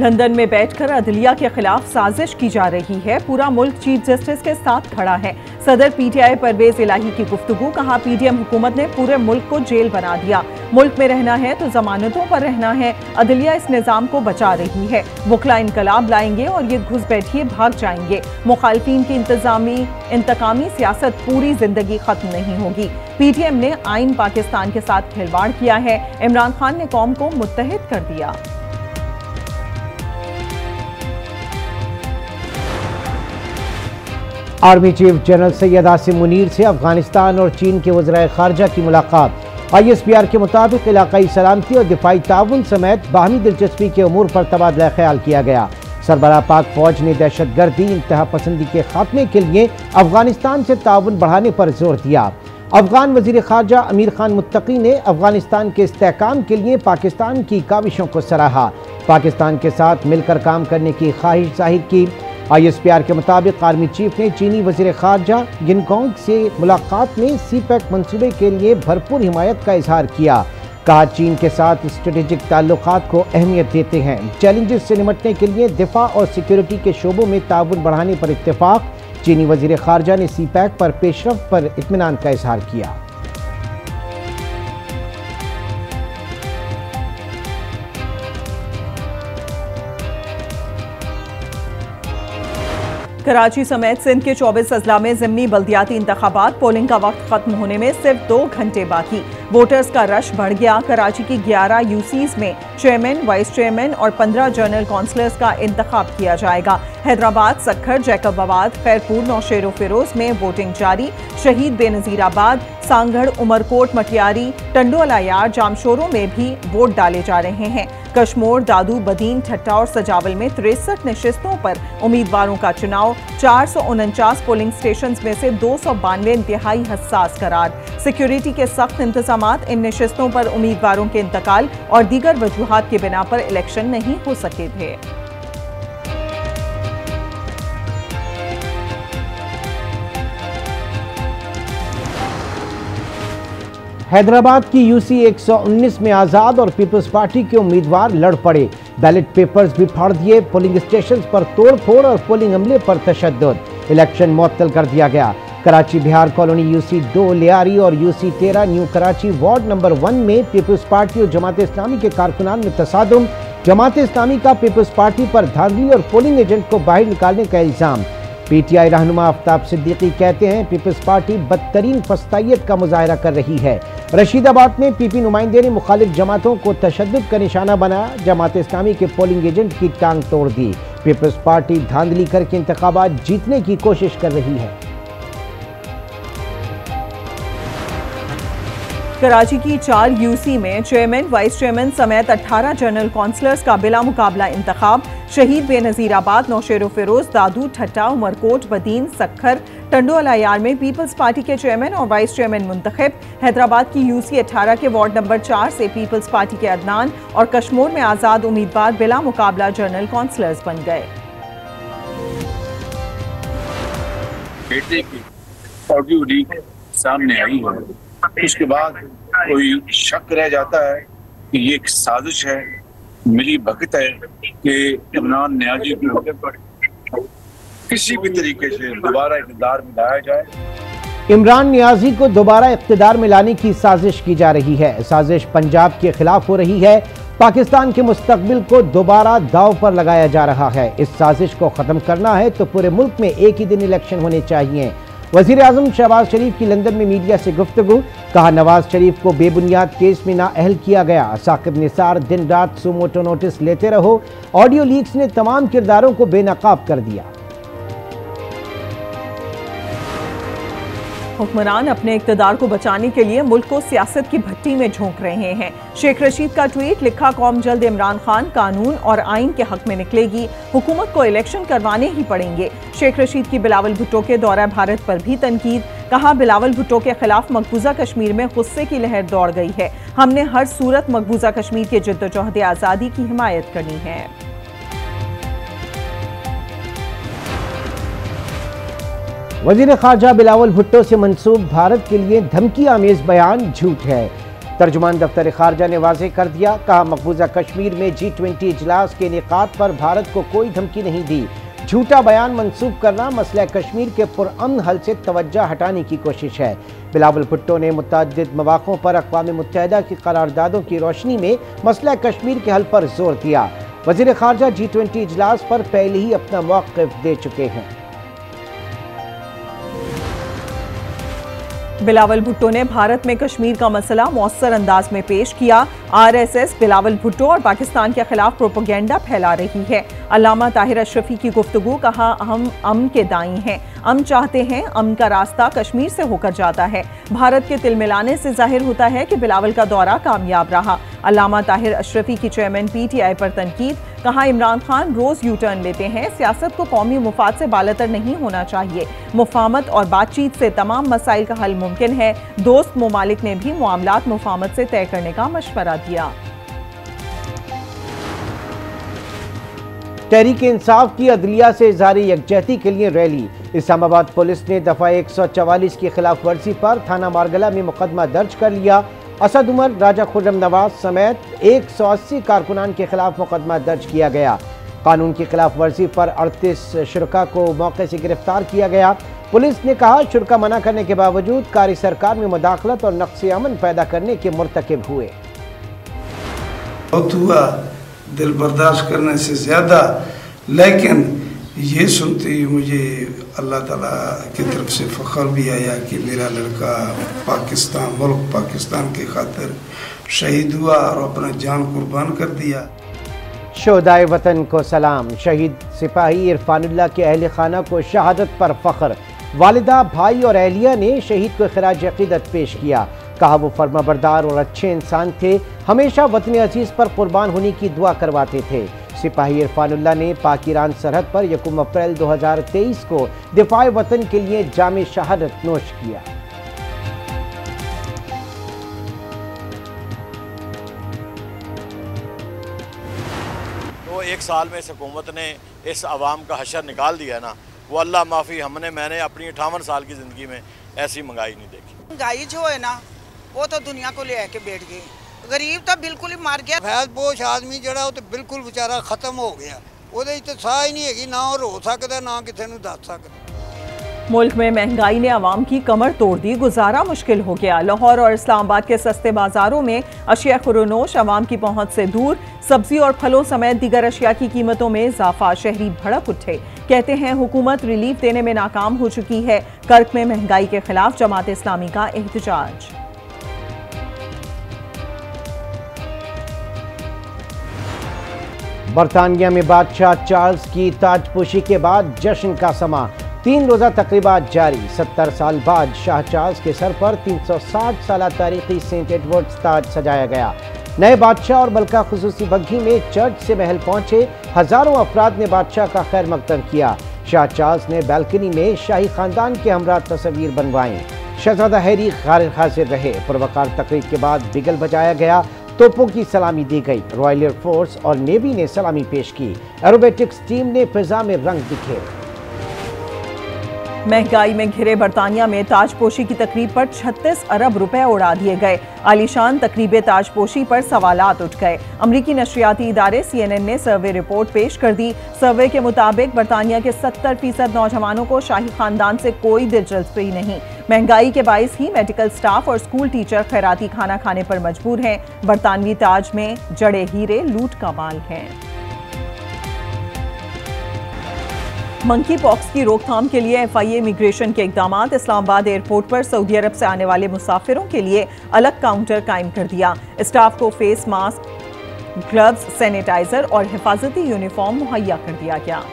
London में बैठकर अदलिया के खिलाफ साजिश की जा रही है। पूरा मुल्क चीफ जस्टिस के साथ खड़ा है। सदर पीटीआई परवेज इलाही की गुफ्तगू। कहा, पीडीएम हुकूमत ने पूरे मुल्क को जेल बना दिया। मुल्क में रहना है तो जमानतों पर रहना है। अदलिया इस निजाम को बचा रही है। वकला इनकलाब लाएंगे और ये घुसपैठिए भाग जाएंगे। मुखालफिन की इंतकामी सियासत पूरी जिंदगी खत्म नहीं होगी। पीटीएम ने आइन पाकिस्तान के साथ खिलवाड़ किया है। इमरान खान ने कौम को मुत्तहिद कर दिया। Army chief general Syed Asim Munir से अफगानिस्तान और चीन के वज़ीर ख़ारजा की मुलाकात। ISPR के मुताबिक इलाकाई सलामती और दिफाई ताउन समेत बाहमी दिलचस्पी के अमूर पर तबादला ख्याल किया गया। सरबराह पाक फौज ने दहशतगर्दी इंतहा पसंदी के खात्मे के लिए अफगानिस्तान से ताउन बढ़ाने पर जोर दिया। अफगान वज़ीर ख़ारजा अमीर खान मुत्तकी ने अफगानिस्तान के इस्तेहकाम के लिए पाकिस्तान की काविशों को सराहा। पाकिस्तान के साथ मिलकर काम करने की ख्वाहिश जाहिर की। ISPR के मुताबिक आर्मी चीफ ने चीनी वज़ीर ख़ारजा यिनगोंग से मुलाकात में CPEC मंसूबे के लिए भरपूर हिमायत का इजहार किया। कहा, चीन के साथ स्ट्रेटेजिक ताल्लुकात को अहमियत देते हैं। चैलेंजेस से निपटने के लिए दिफा और सिक्योरिटी के शोबों में ताउन बढ़ाने पर इत्तेफाक। चीनी वज़ीर ख़ारजा ने CPEC पर पेशरफ्त पर इत्मीनान का इजहार किया। कराची समेत सिंध के 24 अजला में ज़िमनी बल्दियाती इंतखाबात। पोलिंग का वक्त खत्म होने में सिर्फ 2 घंटे बाकी। वोटर्स का रश बढ़ गया। कराची की 11 यूसीज में चेयरमैन, वाइस चेयरमैन और 15 जनरल काउंसलर्स का इंतखाब किया जाएगा। हैदराबाद, सक्खर, जैकबाबाद, खैरपुर, नौशेरो फिरोज में वोटिंग जारी। शहीद बेनजीराबाद, सांगढ़, उमरकोट, मटियारी, टंडोलायार, जामशोरों में भी वोट डाले जा रहे हैं। कश्मोर, दादू, बदीन, ठट्टा और सजावल में 63 नशिस्तों पर उम्मीदवारों का चुनाव। 449 पोलिंग स्टेशन में से 292 इंतहाई हसास करार। सिक्योरिटी के सख्त इंतजाम। इन नशिस्तों पर उम्मीदवारों के इंतकाल और दीगर वजूहात की बिना पर इलेक्शन नहीं हो सके थे। हैदराबाद की UC 119 में आज़ाद और पीपल्स पार्टी के उम्मीदवार लड़ पड़े। बैलेट पेपर्स भी फाड़ दिए। पोलिंग स्टेशन पर तोड़ फोड़ और पोलिंग अमले पर तशद्दुद। इलेक्शन मुअत्तल कर दिया गया। कराची बिहार कॉलोनी UC 2 लियारी और UC 13 new Karachi ward number 1 में पीपल्स पार्टी और जमात इस्लामी के कारकुनान में तसादुम। जमात इस्लामी का पीपल्स पार्टी पर धांधली और पोलिंग एजेंट को बाहर निकालने का इल्जाम। PTI रहनुमा आफ्ताब सिद्दीकी कहते हैं, पीपल्स पार्टी बदतरीन फस्तायत का मुजाहरा कर रही है। रशीदाबाद में PP नुमाइंदे ने मुखालिफ जमातों को तशद्दुद का निशाना बनाया। जमात इस्लामी के पोलिंग एजेंट की टांग तोड़ दी। पीपल्स पार्टी धांधली करके इंतखाबात जीतने की कोशिश कर रही है। कराची की 4 UC में चेयरमैन, वाइस चेयरमैन समेत 18 जनरल काउंसलर्स का बिला मुकाबला इंतखाब। शहीद बेनजीराबाद, नौशेरो फिरोज, दादू, ठट्टा, उमरकोट, बदीन, सक्खर, टंडोलायार में पीपल्स पार्टी के चेयरमैन और वाइस चेयरमैन मुंतखब। हैदराबाद की UC 18 के वार्ड नंबर 4 से पीपल्स पार्टी के अदनान और कश्मोर में आज़ाद उम्मीदवार बिला मुकाबला जनरल काउंसलर्स बन गए। ऑडियो लीक सामने आई है, उसके बाद कोई शक रह जाता है कि ये एक साजिश है, मिली भगत है कि इमरान नियाज़ी को किसी भी तरीके से दोबारा इक़्तिदार में लाया जाए। इमरान नियाज़ी को दोबारा इक़्तिदार में लाने की साजिश की जा रही है। साजिश पंजाब के खिलाफ हो रही है। पाकिस्तान के मुस्तकबिल को दोबारा दाव पर लगाया जा रहा है। इस साजिश को ख़त्म करना है तो पूरे मुल्क में एक ही दिन इलेक्शन होने चाहिए। वज़ीर आज़म शहबाज शरीफ की लंदन में मीडिया से गुफ्तगू। कहा, नवाज शरीफ को बेबुनियाद केस में नाअहल किया गया। साकिब निसार दिन रात सुमोटो नोटिस लेते रहो। ऑडियो लीक्स ने तमाम किरदारों को बेनकाब कर दिया। हुक्मरान अपने इक़्तिदार को बचाने के लिए मुल्क को सियासत की भट्टी में झोंक रहे हैं। शेख रशीद का ट्वीट लिखा, कौम जल्द इमरान खान कानून और आइन के हक में निकलेगी। हुकूमत को इलेक्शन करवाने ही पड़ेंगे। शेख रशीद की बिलावल भुट्टो के दौरा भारत पर भी तनकीद। कहा, बिलावल भुट्टो के खिलाफ मकबूजा कश्मीर में गुस्से की लहर दौड़ गई है। हमने हर सूरत मकबूजा कश्मीर के जद्दोजहद आज़ादी की हिमायत करनी है। वज़ीर ख़ारजा बिलावल भुट्टो से मंसूब भारत के लिए धमकी आमेज बयान झूठ है। तर्जुमान दफ्तर खारजा ने वाज़ेह कर दिया, कहा मकबूजा कश्मीर में G20 इजलास के इनेकाद पर भारत को कोई धमकी नहीं दी। झूठा बयान मंसूब करना मसला कश्मीर के पुरअमन हल से तवज्जो हटाने की कोशिश है। बिलावल भुट्टो ने मुतअद्दिद मौक़ों पर अक़वाम मुत्तहिदा की करारदादों की रोशनी में मसला कश्मीर के हल पर जोर दिया। वज़ीर ख़ारजा G20 इजलास पर पहले ही अपना मौक़िफ़ दे चुके हैं। बिलावल भुट्टो ने भारत में कश्मीर का मसला मौसर अंदाज में पेश किया। RSS बिलावल भुट्टो और पाकिस्तान के खिलाफ प्रोपेगेंडा फैला रही है। अल्लामा ताहिर अशरफी की गुफ्तगू, कहा हम अमन के दाई हैं, अमन चाहते हैं, अमन का रास्ता कश्मीर से होकर जाता है। भारत के तिल मिलाने से जाहिर होता है कि बिलावल का दौरा कामयाब रहा। अल्लामा ताहिर अशरफी की चेयरमैन PTI पर तनकीद, कहा इमरान खान रोज यू टर्न लेते हैं, सियासत को कौमी मुफाद से बालतर नहीं होना चाहिए। मुफाहमत और बातचीत से तमाम मसाइल का हल मुमकिन है। दोस्त ममालिक ने भी मामलात मुफाहमत से तय करने का मशवरा दिया। तहरीक इंसाफ की अदलिया से इज़हारी यकजहती के लिए रैली। इस्लामाबाद पुलिस ने दफ़ा 144 की खिलाफ वर्जी पर थाना मारगला में मुकदमा दर्ज कर लिया। असद उमर, राजा खुर्रम नवाज समेत 180 कारकुनान के खिलाफ मुकदमा दर्ज किया गया। कानून की खिलाफ वर्जी पर 38 शुरका को मौके से गिरफ्तार किया गया। पुलिस ने कहा शुरका मना करने के बावजूद कारी सरकार में मुदाखलत और नक्स अमन पैदा करने के मुर्तकिब हुए। बहुत हुआ दिल बर्दाश्त करने से ज़्यादा, लेकिन ये सुनते ही मुझे अल्लाह ताला की तरफ से फ़ख्र भी आया कि मेरा लड़का पाकिस्तान, मुल्क पाकिस्तान की खातिर शहीद हुआ और अपना जान कुर्बान कर दिया। शोहदाए वतन को सलाम। शहीद सिपाही इरफानुल्लाह के अहल खाना को शहादत पर फ़ख्र। वालिदा, भाई और अहलिया ने शहीद को खिराज अक़ीदत पेश किया। कहा वो फर्माबरदार और अच्छे इंसान थे, हमेशा वतन अजीज़ पर कुर्बान होने की दुआ करवाते थे। सिपाही इरफानुल्लाह ने पाक ईरान सरहद पर 1 अप्रैल 2023 को दिफाए वतन के लिए जामे शहादत नोश किया। तो एक साल में इस हुकूमत ने इस अवाम का हशर निकाल दिया ना, वो अल्लाह माफ़ी मैंने अपनी 58 साल की ज़िंदगी में ऐसी महंगाई नहीं देखी। महंगाई जो है ना वो तो दुनिया को ले आके बैठ गई, गरीब तो बिल्कुल ही मार गया। फैज पोश आदमी जड़ा वो तो बिल्कुल बेचारा खत्म हो गया, ਉਹਦੇ तो साह ही नहीं हैगी, ना वो रो सकता ना किसी को दस सकता। मुल्क में महंगाई ने आवाम की कमर तोड़ दी, गुजारा मुश्किल हो गया। लाहौर और इस्लामाबाद के सस्ते बाजारों में अशिया खुरोनोश आवाम की पहुंच से दूर। सब्जी और फलों समेत दीगर अशिया की कीमतों में इजाफा। शहरी भड़क उठे, कहते हैं हुकूमत रिलीफ देने में नाकाम हो चुकी है। कर्क में महंगाई के खिलाफ जमात इस्लामी का एहतजाज। बरतानिया में बादशाह चार्ल्स की ताजपोशी के बाद जश्न का समा। 3 रोज़ा तकरीबात जारी। 70 साल बाद शाह चार्ल्स के सर पर 360 साल तारीखी सेंट एडवर्ड्स ताज सजाया गया। नए बादशाह और मलका खुसूसी बग्घी में चर्च से महल पहुंचे हजारों अफराद ने बादशाह का खैर मकदम किया। शाह चार्ल्स ने बालकनी में शाही खानदान के हमरा तस्वीर बनवाई। शहजादा हैरी गालिब हाजिर रहे। पुरवकार तकरीब के बाद बिगल बजाया गया, तोपों की सलामी दी गई। रॉयल एयरफोर्स और नेवी ने सलामी पेश की। एरोबेटिक्स टीम ने फिजा में रंग बिखेरे। महंगाई में घिरे बरतानिया में ताजपोशी की तकरीब पर 36 अरब रुपए उड़ा दिए गए। आलीशान तकरीब ताजपोशी पर सवालात उठ गए। अमरीकी नशरियाती इदारे CNN ने सर्वे रिपोर्ट पेश कर दी। सर्वे के मुताबिक बरतानिया के 70% नौजवानों को शाही खानदान से कोई दिलचस्पी नहीं। महंगाई के बाइस ही मेडिकल स्टाफ और स्कूल टीचर खैराती खाना खाने पर मजबूर हैं। बरतानवी ताज में जड़े हीरे लूट का माल हैं। मंकी पॉक्स की रोकथाम के लिए FIA इमिग्रेशन के इकदामात। इस्लामाबाद एयरपोर्ट पर सऊदी अरब से आने वाले मुसाफिरों के लिए अलग काउंटर कायम कर दिया। स्टाफ को फेस मास्क, ग्लव्स, सैनिटाइजर और हिफाजती यूनिफॉर्म मुहैया कर दिया गया।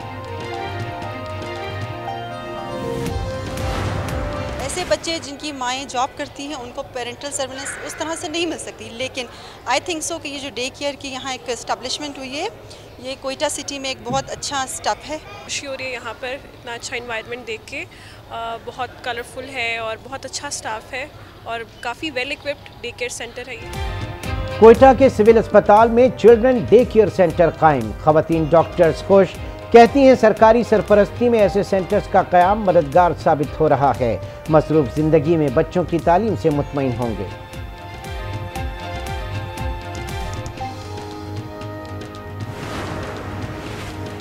ऐसे बच्चे जिनकी माएँ जॉब करती हैं उनको पेरेंटल सर्विलेंस उस तरह से नहीं मिल सकती, लेकिन आई थिंक सो कि ये जो डे केयर की यहाँ एक एस्टेब्लिशमेंट हुई है, ये कोयटा सिटी में एक बहुत अच्छा स्टेप है। खुशी हो रही है यहाँ पर इतना अच्छा इन्वायरमेंट देख के। बहुत कलरफुल है और बहुत अच्छा स्टाफ है और काफ़ी well equipped day care centre है ये। कोयटा के सिविल अस्पताल में चिल्ड्रन डे केयर सेंटर कायम। खवातीन डॉक्टर्स खुश, कहती हैं सरकारी सरपरस्ती में ऐसे सेंटर्स का क़याम मददगार साबित हो रहा है। मसरूफ़ ज़िंदगी में बच्चों की तालीम से मुतमईन होंगे।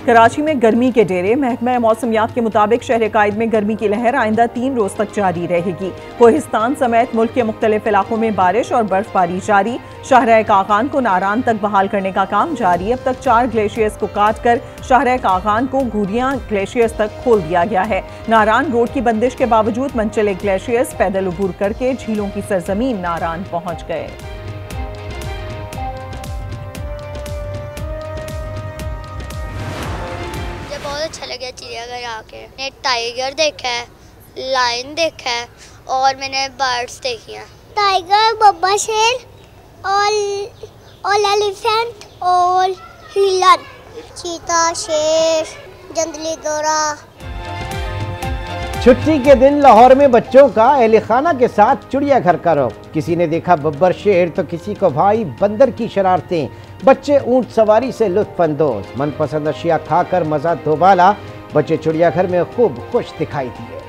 कराची में गर्मी के डेरे। महकमा मौसमियात के मुताबिक शहर कायद में गर्मी की लहर आइंदा 3 रोज तक जारी रहेगी। कोहिस्तान समेत मुल्क के मुख्तलिफ इलाकों में बारिश और बर्फबारी जारी। शाहराह कागान को नारान तक बहाल करने का काम जारी। अब तक 4 ग्लेशियर्स को काट कर शाहराह कागान को घूरियां ग्लेशियर्स तक खोल दिया गया है। नारान रोड की बंदिश के बावजूद मंचले ग्लेशियर्स पैदल उबूर करके झीलों की सरजमीन नारान पहुंच गए। बहुत अच्छा लगा चिड़ियाघर आके। मैंने टाइगर देखा है, लायन देखा है और मैंने बर्ड्स देखी हैं। टाइगर, बब्बर शेर और एलिफेंट और हिरन, चीता, शेर, जंगली घोड़ा। छुट्टी के दिन लाहौर में बच्चों का अहले खाना के साथ चिड़ियाघर का रुख। किसी ने देखा बब्बर शेर तो किसी को भाई बंदर की शरारतें। बच्चे ऊंट सवारी से लुत्फ अंदोज। मनपसंद अशिया खाकर मजा दोबाला। बच्चे चिड़ियाघर में खूब खुश दिखाई दिए।